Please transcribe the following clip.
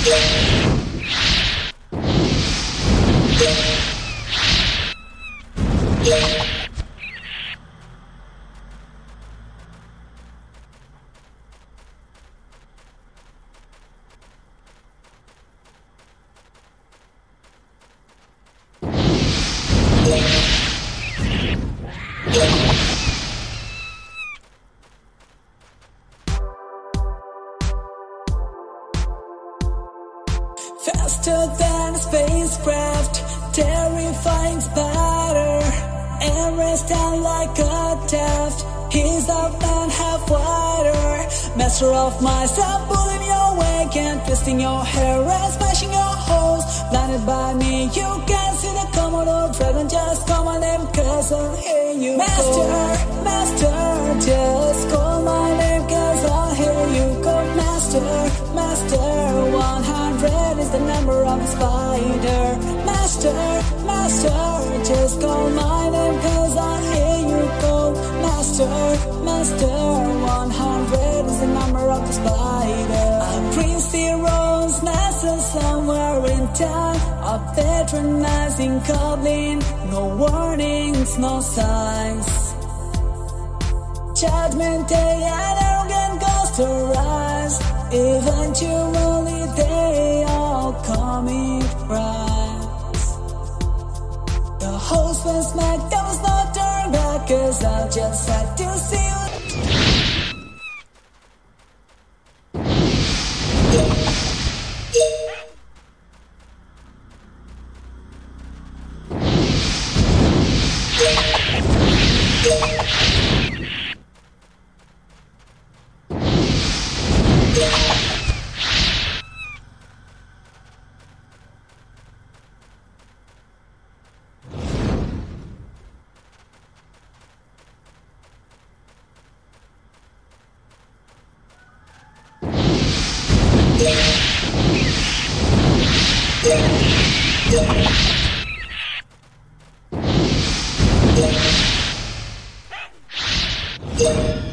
Faster than a spacecraft, terrifying spider, every stand like a theft. He's half man, half wider, master of myself, pulling your way, and twisting your hair and smashing your holes. Blinded by me, you can't see the Komodo dragon. Just call my name, cause I'll hear you. Master, master, just call my name, cause I'll hear you go. Master, master, 100 is the number of a spider. Master, master, just call my name, cause I'll hear you go. Master, master, 100 is the number of the spider. A Prince Hero's nestled somewhere in town, a patronizing goblin, no warnings, no signs. Judgment Day, an arrogant ghost arise. Eventually they all commit crimes. The host was smacked, there was no turn back, cause I just had to see you. Yeah.